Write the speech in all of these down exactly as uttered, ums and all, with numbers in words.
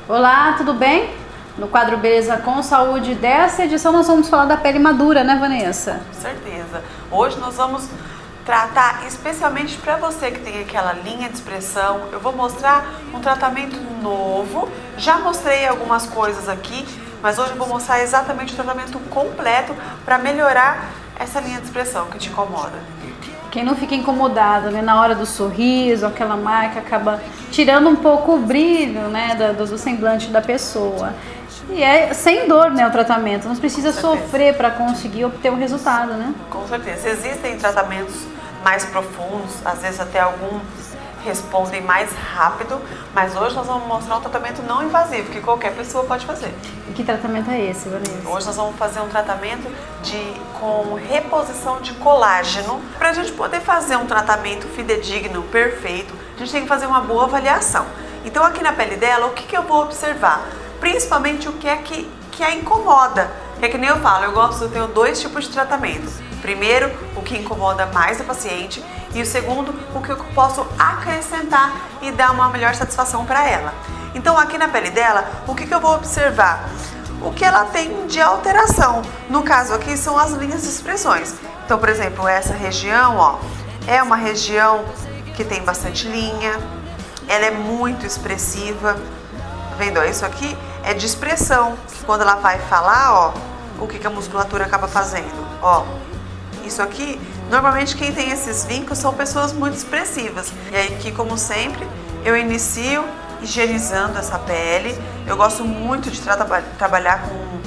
Olá, tudo bem? No quadro Beleza com Saúde dessa edição nós vamos falar da pele madura, né, Vanessa? Com certeza. Hoje nós vamos tratar especialmente para você que tem aquela linha de expressão. Eu vou mostrar um tratamento novo. Já mostrei algumas coisas aqui, mas hoje eu vou mostrar exatamente o tratamento completo para melhorar essa linha de expressão que te incomoda. Quem não fica incomodado, né, na hora do sorriso, aquela marca acaba tirando um pouco o brilho, né, do, do semblante da pessoa. E é sem dor, né, o tratamento, não precisa sofrer para conseguir obter o resultado, né? Com certeza. Existem tratamentos mais profundos, às vezes até alguns respondem mais rápido, mas hoje nós vamos mostrar um tratamento não invasivo, que qualquer pessoa pode fazer. E que tratamento é esse, Vanessa? Hoje nós vamos fazer um tratamento de, com reposição de colágeno. Para a gente poder fazer um tratamento fidedigno, perfeito, a gente tem que fazer uma boa avaliação. Então aqui na pele dela, o que, que eu vou observar? Principalmente o que é que, que a incomoda. É que nem eu falo, eu gosto, eu tenho dois tipos de tratamento. Primeiro, o que incomoda mais a paciente, e o segundo, o que eu posso acrescentar e dar uma melhor satisfação para ela. Então aqui na pele dela, o que, que eu vou observar? O que ela tem de alteração. No caso aqui são as linhas de expressões. Então, por exemplo, essa região, ó, é uma região que tem bastante linha, ela é muito expressiva. Tá vendo? Isso aqui é de expressão, que quando ela vai falar, ó, o que, que a musculatura acaba fazendo, ó. Isso aqui, normalmente quem tem esses vincos são pessoas muito expressivas. E aí aqui, como sempre, eu inicio higienizando essa pele. Eu gosto muito de tra trabalhar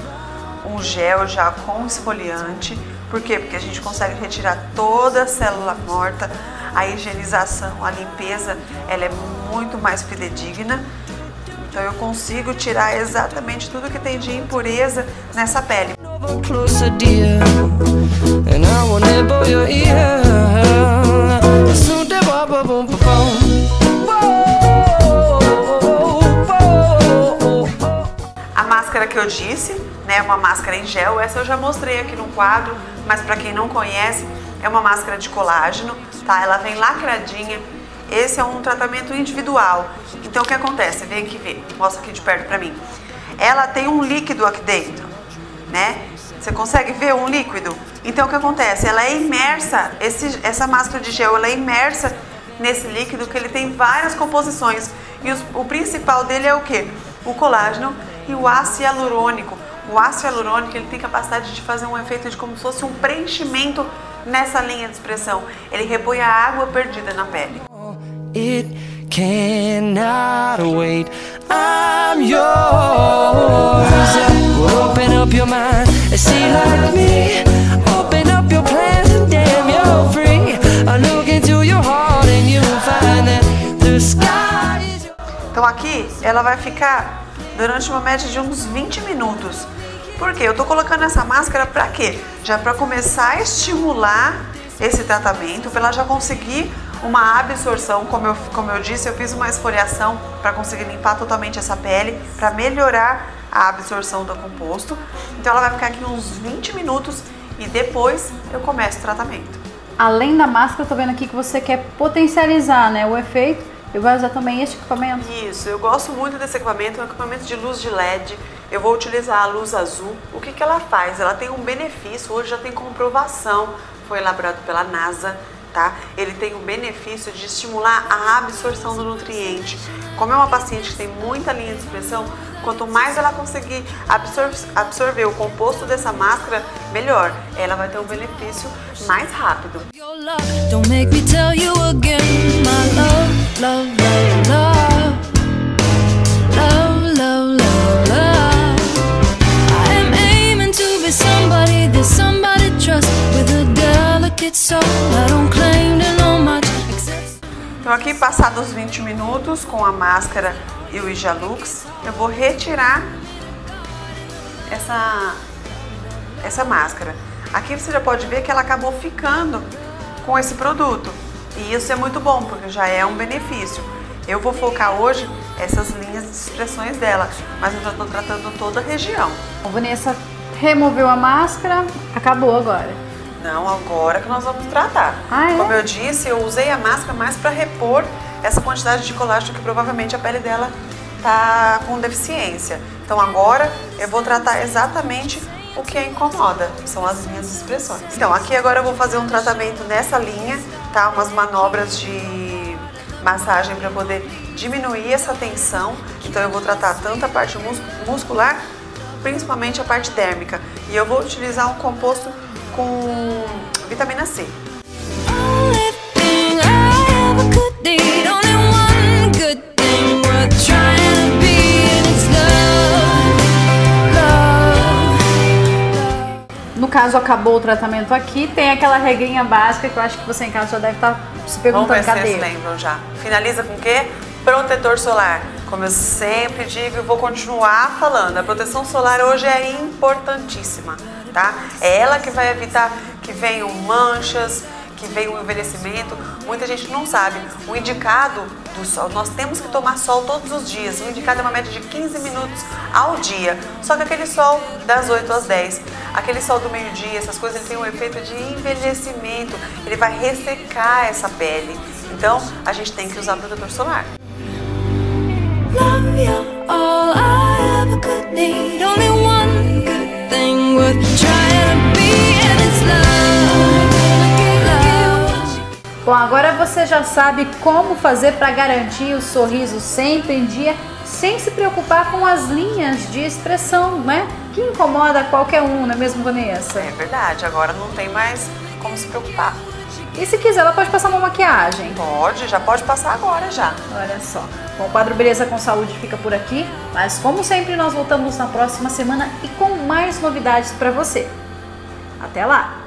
com um gel já com esfoliante. Por quê? Porque a gente consegue retirar toda a célula morta. A higienização, a limpeza, ela é muito mais fidedigna. Então eu consigo tirar exatamente tudo que tem de impureza nessa pele. A máscara que eu disse, né, é uma máscara em gel, essa eu já mostrei aqui no quadro, mas para quem não conhece, é uma máscara de colágeno, tá? Ela vem lacradinha. Esse é um tratamento individual. Então o que acontece? Vem aqui ver, mostra aqui de perto pra mim. Ela tem um líquido aqui dentro, né? Você consegue ver um líquido? Então o que acontece? Ela é imersa, esse, essa máscara de gel, ela é imersa nesse líquido que ele tem várias composições. E os, o principal dele é o quê? O colágeno e o ácido hialurônico. O ácido hialurônico, ele tem capacidade de fazer um efeito de como se fosse um preenchimento nessa linha de expressão. Ele repõe a água perdida na pele. It cannot wait. I'm yours. Open up your mind and see like me. Open up your plans and damn, you're free. I look into your heart and you'll find that the sky is your... Então aqui ela vai ficar durante uma média de uns vinte minutos. Por quê? Eu tô colocando essa máscara pra quê? Já para começar a estimular esse tratamento, para ela já conseguir uma absorção. Como eu, como eu disse, eu fiz uma esfoliação para conseguir limpar totalmente essa pele, para melhorar a absorção do composto. Então ela vai ficar aqui uns vinte minutos e depois eu começo o tratamento. Além da máscara, eu tô vendo aqui que você quer potencializar, né, o efeito. Eu vou usar também este equipamento? Isso, eu gosto muito desse equipamento, é um equipamento de luz de L E D. Eu vou utilizar a luz azul. O que que ela faz? Ela tem um benefício, hoje já tem comprovação, foi elaborado pela NASA. Tá? Ele tem o benefício de estimular a absorção do nutriente. Como é uma paciente que tem muita linha de expressão, quanto mais ela conseguir absor absorver o composto dessa máscara, melhor. Ela vai ter um benefício mais rápido. Então aqui, passados os vinte minutos, com a máscara e o Higialux, eu vou retirar essa, essa máscara. Aqui você já pode ver que ela acabou ficando com esse produto. E isso é muito bom, porque já é um benefício. Eu vou focar hoje essas linhas de expressões dela, mas eu já estou tratando toda a região. A Vanessa removeu a máscara, acabou agora. Não, agora que nós vamos tratar. Ah, é? Como eu disse, eu usei a máscara mais para repor essa quantidade de colágeno que provavelmente a pele dela tá com deficiência. Então agora eu vou tratar exatamente o que a incomoda, são as minhas expressões. Então aqui agora eu vou fazer um tratamento nessa linha, tá? Umas manobras de massagem para poder diminuir essa tensão. Então eu vou tratar tanto a parte mus muscular, principalmente a parte dérmica. E eu vou utilizar um composto com vitamina C. No caso, acabou o tratamento aqui, tem aquela regrinha básica que eu acho que você em casa já deve estar se perguntando, Vamos ver cadê? se vocês lembram já. Finaliza com o quê? Protetor solar. Como eu sempre digo e vou continuar falando, a proteção solar hoje é importantíssima, tá? É ela que vai evitar que venham manchas, que venha o envelhecimento. Muita gente não sabe. O indicado do sol, nós temos que tomar sol todos os dias. O indicado é uma média de quinze minutos ao dia. Só que aquele sol das oito às dez, aquele sol do meio-dia, essas coisas, ele tem um efeito de envelhecimento. Ele vai ressecar essa pele. Então, a gente tem que usar protetor solar. Love you, all I ever could need. Only one good thing worth trying to be, and it's love. Bom, agora você já sabe como fazer para garantir o sorriso sempre em dia, sem se preocupar com as linhas de expressão, né? Que incomoda qualquer um, não é mesmo, Vanessa? É verdade, agora não tem mais como se preocupar. E se quiser, ela pode passar uma maquiagem. Pode, já pode passar agora já. Olha só. Bom, o quadro Beleza com Saúde fica por aqui, mas como sempre nós voltamos na próxima semana e com mais novidades para você. Até lá!